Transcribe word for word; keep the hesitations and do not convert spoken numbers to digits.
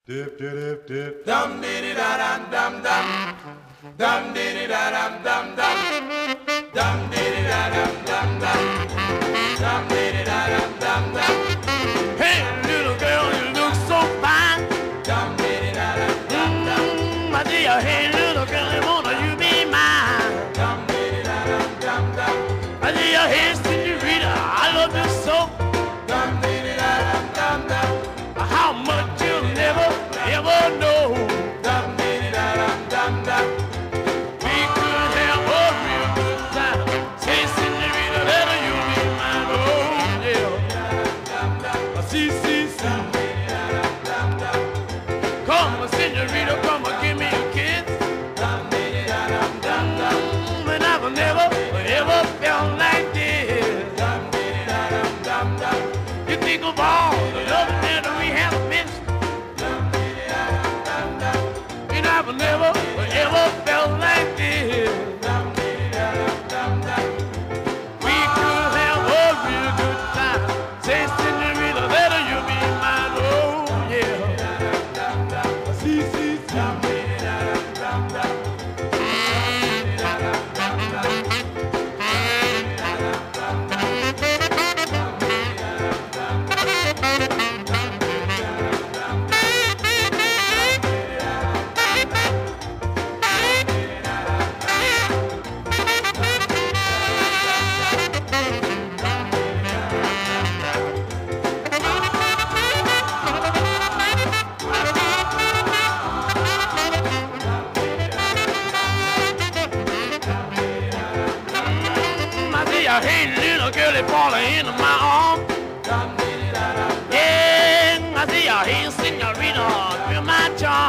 Dip, dip, dip. Dum diddy da dum dum dum. Dum diddy da dum dum dum. Dum diddy da dum dum dum. Dum diddy da dum dum dum. Hey, little girl, you look so fine. Dum diddy da dum dum dum. Mm, I tell you, hey, little girl, wanna you be mine? Dum diddy da dum dum dum. I tell you, hey, Senorita, I love you so. Dum diddy da dum dum dum. How much you'll never, ever know. Dum diddy da dum dum dum. We could have a real good time. Say, Senorita, that you'll be mine. Oh, yeah. See, see, see. Come, Senorita, come and give me a kiss. Dum diddy da dum dum dum. Mm, and I've never, ever felt like this. Dum diddy da dum dum dum. You think of all the love that we have missed. Dum diddy da dum dum dum. And I've never, ever felt like this. Dum diddy da dum dum dum. We could have a real good time. Say, Senorita, that you'll be mine. Oh, yeah. See, see, see. Dum diddy da dum dum dum. Hey, little girlie, falling into my arms. Dum diddy da dum. Yeah, I see your hey, Senorita, feel my charm.